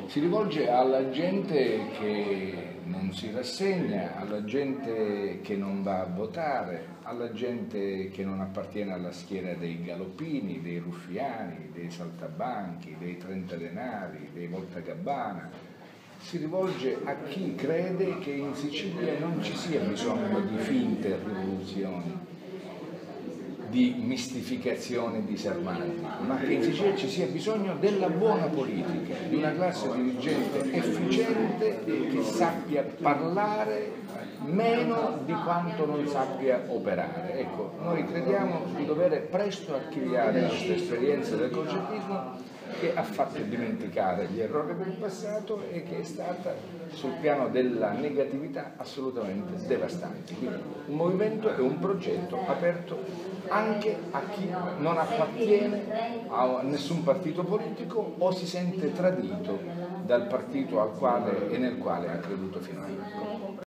Si rivolge alla gente che non si rassegna, alla gente che non va a votare, alla gente che non appartiene alla schiera dei galoppini, dei ruffiani, dei saltabanchi, dei 30 denari, dei voltagabbana. Si rivolge a chi crede che in Sicilia non ci sia bisogno di finte rivoluzioni, di mistificazioni disarmanti, ma che in Sicilia ci sia bisogno della buona politica, di una classe dirigente efficiente che sappia parlare meno di quanto non sappia operare. Ecco, noi crediamo di dover presto archiviare questa esperienza del concettismo che ha fatto dimenticare gli errori del passato e che è stata sul piano della negatività assolutamente devastante. Quindi un movimento e un progetto aperto anche a chi non appartiene a nessun partito politico o si sente tradito dal partito al quale e nel quale ha creduto finora.